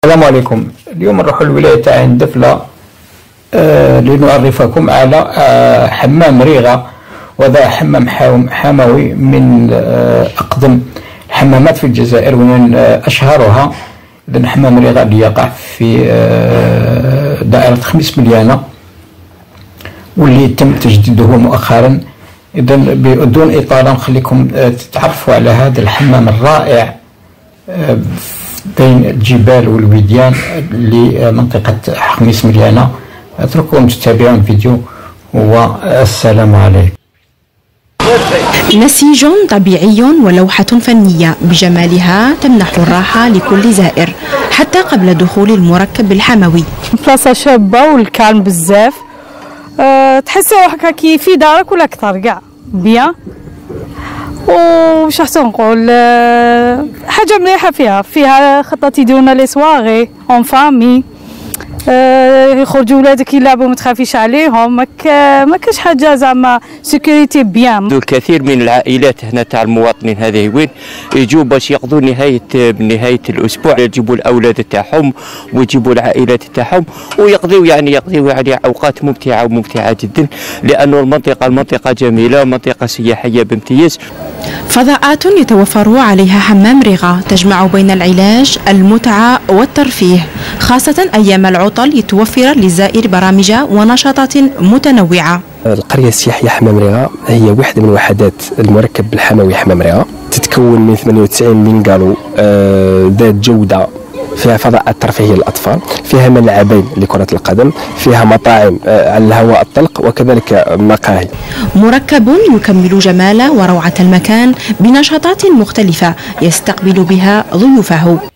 السلام عليكم. اليوم نروح الولاية تاع عين دفلة لنعرفكم على حمام ريغا، وهذا حمام حموي من أقدم الحمامات في الجزائر ومن أشهرها. إذن حمام ريغا اللي يقع في دائرة خميس مليانة واللي تم تجديده مؤخرا. إذن بدون إطالة نخليكم تتعرفوا على هذا الحمام الرائع بين الجبال والوديان لمنطقة خميس مليانة. أترككم تتابعون الفيديو والسلام عليكم. نسيج طبيعي ولوحة فنية بجمالها تمنح الراحة لكل زائر حتى قبل دخول المركب الحموي. بلاصة شابة والكالم بزاف، تحس روحك كي في دارك ولا أكثر كاع بيان. وش حسن نقول، حاجة مليحة فيها خطة يديرونا لي سواغي اون فامي، يخرجوا ولادك يلعبوا ما تخافيش عليهم، ما كاش حاجه زعما سيكوريتي بيان. الكثير من العائلات هنا تاع المواطنين هذه وين يجوا باش يقضوا نهايه الاسبوع، يجيبوا الاولاد تاعهم ويجيبوا العائلات تاعهم ويقضوا يعني اوقات ممتعه جدا، لانه المنطقه جميله، منطقه سياحيه بامتياز. فضاءات يتوفر عليها حمام ريغا تجمع بين العلاج، المتعة والترفيه، خاصة أيام العطل يتوفر للزائر برامج ونشاطات متنوعة. القرية السياحية حمام ريغا هي واحدة من وحدات المركب الحموي حمام ريغا، تتكون من 98 بنغالو ذات جودة، فيها فضاءات ترفيهية للأطفال، فيها ملعبين لكرة القدم، فيها مطاعم على الهواء الطلق وكذلك مقاهي. مركب يكمل جمال وروعة المكان بنشاطات مختلفة يستقبل بها ضيوفه.